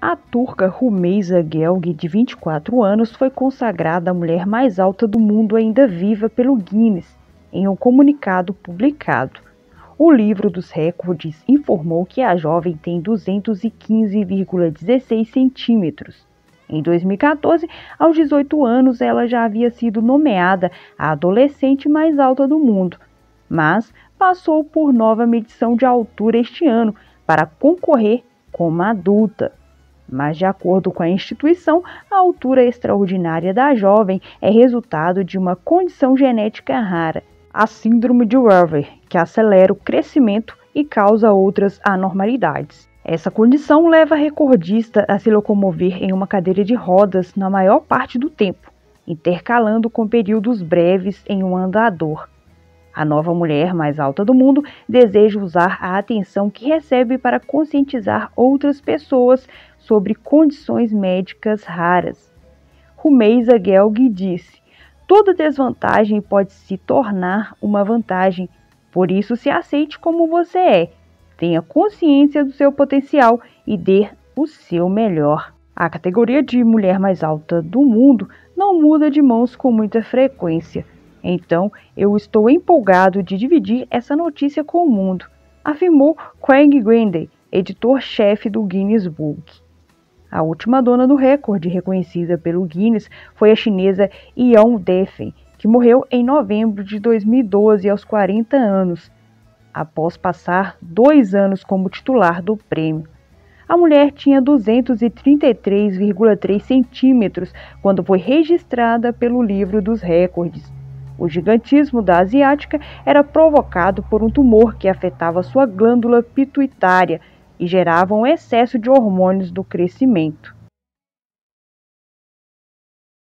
A turca Rümeysa Gelgi, de 24 anos, foi consagrada a mulher mais alta do mundo ainda viva pelo Guinness, em um comunicado publicado. O livro dos recordes informou que a jovem tem 215,16 centímetros. Em 2014, aos 18 anos, ela já havia sido nomeada a adolescente mais alta do mundo, mas passou por nova medição de altura este ano para concorrer como adulta. Mas, de acordo com a instituição, a altura extraordinária da jovem é resultado de uma condição genética rara, a síndrome de Weaver, que acelera o crescimento e causa outras anormalidades. Essa condição leva a recordista a se locomover em uma cadeira de rodas na maior parte do tempo, intercalando com períodos breves em um andador. A nova mulher mais alta do mundo deseja usar a atenção que recebe para conscientizar outras pessoas sobre condições médicas raras. Rümeysa Gelgi disse: "Toda desvantagem pode se tornar uma vantagem, por isso se aceite como você é. Tenha consciência do seu potencial e dê o seu melhor." A categoria de mulher mais alta do mundo não muda de mãos com muita frequência. Então, eu estou empolgado de dividir essa notícia com o mundo, afirmou Craig Greenday, editor-chefe do Guinness Book. A última dona do recorde reconhecida pelo Guinness foi a chinesa Yan Defen, que morreu em novembro de 2012 aos 40 anos, após passar 2 anos como titular do prêmio. A mulher tinha 233,3 centímetros quando foi registrada pelo livro dos recordes. O gigantismo da asiática era provocado por um tumor que afetava sua glândula pituitária e gerava um excesso de hormônios do crescimento.